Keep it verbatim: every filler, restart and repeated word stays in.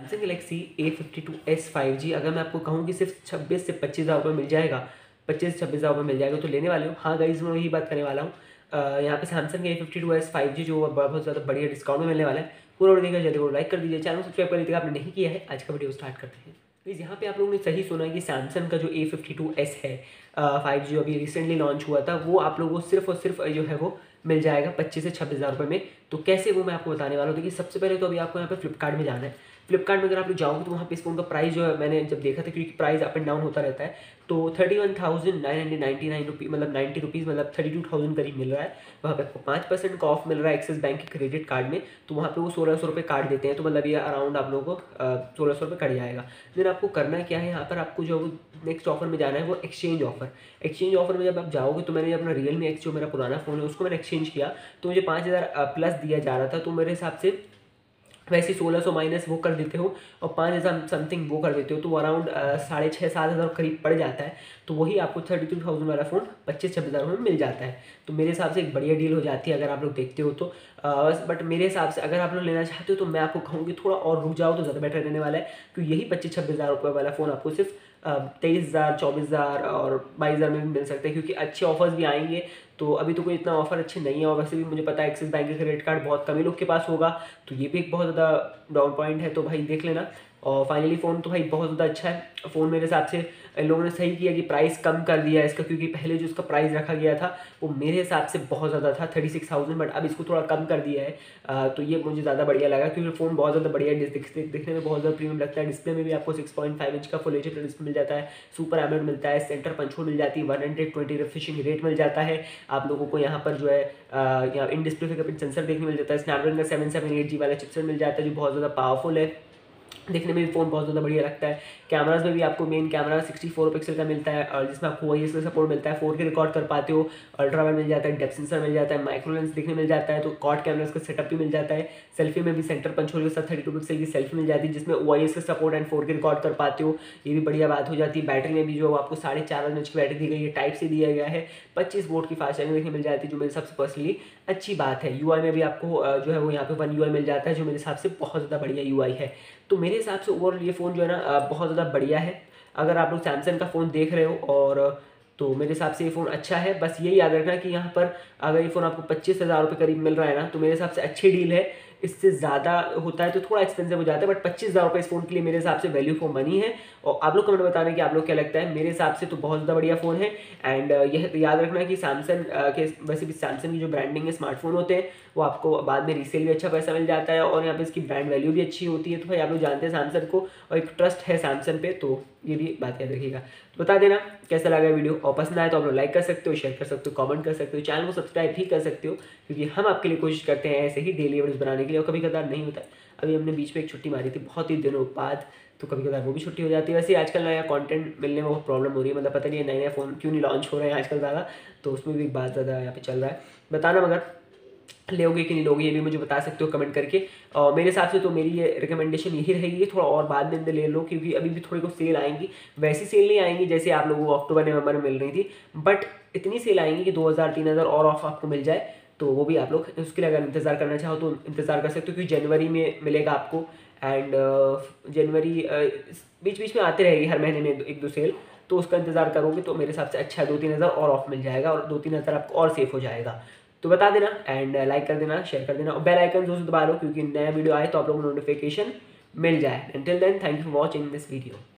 Samsung Galaxy A fifty two S five G अगर मैं आपको कहूँ कि सिर्फ छब्बीस से पच्चीस हज़ार रुपये मिल जाएगा, पच्चीस से छब्बीस हज़ार रुपये मिल जाएगा तो लेने वाले हो। हाँ गाइस, मैं वही बात करने वाला हूँ। यहाँ पे Samsung A fifty two S five G जो बहुत ज़्यादा बढ़िया डिस्काउंट में मिलने वाला है। पूरा वीडियो देखा जल्दी को लाइक कर दीजिए, चैनल सब्सक्राइब कर दीजिए आपने नहीं किया है। आज का वीडियो स्टार्ट करते हैं। प्लीज़ यहाँ पे आप लोगों ने सही सुना है कि सैमसंग का जो ए फिफ्टी टू एस है फाइव जी अभी रिसेंटली लॉन्च हुआ था, वो आप लोगों को सिर्फ और सिर्फ जो है वो मिल जाएगा पच्चीस से छब्बीस हज़ार रुपये में। तो कैसे वो मैं आपको बताने वाला हूँ। देखिए सबसे पहले तो अभी आपको यहाँ पे फ्लिपकार्ट में जाना है। फ्लिपकार्ट में अगर आप लोग जाओगे तो वहाँ पे इस फोन का प्राइस जो है मैंने जब देखा था, क्योंकि प्राइस अप एंड डाउन होता रहता है, तो thirty one thousand nine hundred ninety nine rupees मतलब नाइन्टी रुपीज़ मतलब थर्टी टू थाउजेंड करीब मिल रहा है। वहाँ पे आपको पाँच परसेंट का ऑफ मिल रहा है एक्सिस बैंक के क्रेडिट कार्ड में, तो वहाँ पे वो सोलह सौ रुपये काट देते हैं। तो मतलब ये अराउंड आप लोगों को सोलह सौ रुपये कट जाएगा। देन आपको करना क्या है, यहाँ पर आपको जो नेक्स्ट ऑफर में जाना है वो एक्सचेंज ऑफर। एक्सचेंज ऑफर में जब आप जाओगे तो मैंने अपना रियल मी एक्स जो मेरा पुराना फ़ोन है उसको मैंने एक्सचेंज किया, तो मुझे पाँच हज़ार प्लस दिया जा रहा था। तो मेरे हिसाब से वैसे सोलह सौ माइनस वो कर देते हो और पाँच हज़ार समथिंग वो कर देते हो, तो अराउंड साढ़े छः सात हज़ार करीब पड़ जाता है। तो वही आपको थर्टी टू थाउजेंड वाला फ़ोन पच्चीस छब्बीस हज़ार में मिल जाता है। तो मेरे हिसाब से एक बढ़िया डील हो जाती है अगर आप लोग देखते हो तो। बस बट मेरे हिसाब से अगर आप लोग लेना चाहते हो तो मैं आपको कहूँगी थोड़ा और रुक जाओ तो ज़्यादा बेटर रहने वाला है, क्योंकि यही पच्चीस छब्बीस हज़ार रुपये वाला फ़ोन आपको सिर्फ तेईस हज़ार चौबीस हज़ार और बाईस हज़ार में भी मिल सकते हैं, क्योंकि अच्छे ऑफर्स भी आएंगे। तो अभी तो कोई इतना ऑफर अच्छे नहीं है, और वैसे भी मुझे पता है एक्सिस बैंक का क्रेडिट कार्ड बहुत कम ही लोग के पास होगा, तो ये भी एक बहुत ज़्यादा डाउन पॉइंट है। तो भाई देख लेना। और फाइनली फ़ोन तो भाई बहुत ज़्यादा अच्छा है फ़ोन। मेरे हिसाब से इन लोगों ने सही किया कि प्राइस कम कर दिया है इसका, क्योंकि पहले जो इसका प्राइस रखा गया था वो मेरे हिसाब से बहुत ज़्यादा था थर्टी सिक्स थाउजेंड, बट अब इसको थोड़ा कम कर दिया है। आ, तो ये मुझे ज़्यादा बढ़िया लगा, क्योंकि फ़ोन बहुत ज़्यादा बढ़िया है, दिखने में बहुत ज़्यादा प्रीमियम लगता है। डिस्प्ले में भी आपको सिक्स पॉइंट फाइव इंच का फुल एच डी डिस्प्ले मिल जाता है, सुपर एमोलेड मिलता है, सेंटर पंच होल मिल जाती है, one hundred twenty refreshing rate मिल जाता है आप लोगों को। यहाँ पर जो है यहाँ इन डिस्प्ले फिंगरप्रिंट सेंसर देखने मिल जाता है, स्नैपड्रैगन का सेवन सेवन एट जी वाला चिपसेट मिल जाता है जो बहुत ज़्यादा पावरफुल है। देखने में भी फ़ोन बहुत ज़्यादा बढ़िया लगता है। कैमराज में भी आपको main camera sixty four pixel का मिलता है, और जिसमें आपको वही इसका सपोर्ट मिलता है, फोर के रिकॉर्ड कर पाते हो। अल्ट्रा वाइड मिल जाता है, डेप्थ सेंसर मिल जाता है, माइक्रो लेंस देखने मिल जाता है, तो क्वाड कैमरा का सेटअप भी मिल जाता है। सेल्फी में भी सेंटर पंच होल के साथ थर्टी टू पिक्सल की सेल्फी मिल जाती है, जिसमें ओ आई एस का support and four K record कर पाते हो। ये भी बढ़िया बात हो जाती है। बैटरी में भी जो आपको साढ़े चार एच की बैटरी दी गई है, टाइप से दिया गया है, पच्चीस वोल्ट की फास्ट चार्जिंग देखने मिल जाती है, जो मेरे सबसे पर्सनली अच्छी बात है। यू आई में भी आपको जो है वो यहाँ पे वन यू आई मिल जाता है, जो मेरे हिसाब से बहुत ज़्यादा बढ़िया यू आई है। तो मेरे हिसाब से ओवरऑल ये फ़ोन जो है ना बहुत ज़्यादा बढ़िया है। अगर आप लोग सैमसंग का फ़ोन देख रहे हो और तो मेरे हिसाब से ये फ़ोन अच्छा है। बस यही याद रखना कि यहाँ पर अगर ये फ़ोन आपको पच्चीस हज़ार रुपये करीब मिल रहा है ना, तो मेरे हिसाब से अच्छी डील है। इससे ज़्यादा होता है तो थोड़ा एक्सपेंसिव हो जाता है, बट पच्चीस हज़ार रुपये इस फ़ोन के लिए मेरे हिसाब से वैल्यू फॉर मनी है। और आप लोग कमेंट बताना कि आप लोग क्या लगता है। मेरे हिसाब से तो बहुत ज़्यादा बढ़िया फ़ोन है। एंड यह याद रखना कि सैमसंग के वैसे भी सैमसंग की जो ब्रांडिंग है स्मार्टफोन होते हैं वो आपको बाद में रीसेल भी अच्छा पैसा मिल जाता है, और यहाँ पे इसकी ब्रांड वैल्यू भी अच्छी होती है। तो भाई आप लोग जानते हैं सैमसंग को, और एक ट्रस्ट है सैमसंग पे, तो ये भी बात याद रखिएगा। तो बता देना कैसा लगा वीडियो, और पसंद आए तो आप लोग लाइक कर सकते हो, शेयर कर सकते हो, कमेंट कर सकते हो, चैनल को सब्सक्राइब भी कर सकते हो, क्योंकि हम आपके लिए कोशिश करते हैं ऐसे ही डेली वीडियोस बनाने के लिए, और कभी कभार नहीं होता है। अभी हमने बीच में एक छुट्टी मारी थी बहुत ही दिनों बाद, तो कभी कभार वो भी छुट्टी हो जाती है। वैसे आजकल नया कंटेंट मिलने में बहुत प्रॉब्लम हो रही है, मतलब पता नहीं है नए नए फ़ोन क्यों नहीं लॉन्च हो रहे हैं आजकल ज़्यादा, तो उसमें भी एक बात ज़्यादा यहाँ पे चल रहा है। बताना मगर लोगे कि नहीं लोगे, ये भी मुझे बता सकते हो कमेंट करके। और मेरे हिसाब से तो मेरी ये रिकमेंडेशन यही रहेगी, थोड़ा और बाद में ले लो, क्योंकि अभी भी थोड़ी को सेल आएंगी। वैसी सेल नहीं आएंगी जैसे आप लोगों को अक्टूबर नवंबर में मिल रही थी, बट इतनी सेल आएंगी कि दो हज़ार तीन हज़ार और ऑफ आपको मिल जाए। तो वो भी आप लोग उसके लिए अगर इंतज़ार करना चाहो तो इंतज़ार कर सकते हो, क्योंकि जनवरी में मिलेगा आपको। एंड जनवरी बीच बीच में आते रहेगी हर महीने में एक दो सेल, तो उसका इंतज़ार करोगे तो मेरे हिसाब से अच्छा दो तीन हज़ार और ऑफ मिल जाएगा, और दो तीन हज़ार आपको और सेफ हो जाएगा। तो बता देना, एंड लाइक कर देना, शेयर कर देना, और बेल आइकन जो दबा लो, क्योंकि नया वीडियो आए तो आप लोगों को नोटिफिकेशन मिल जाए। Until then, thank you for watching this video.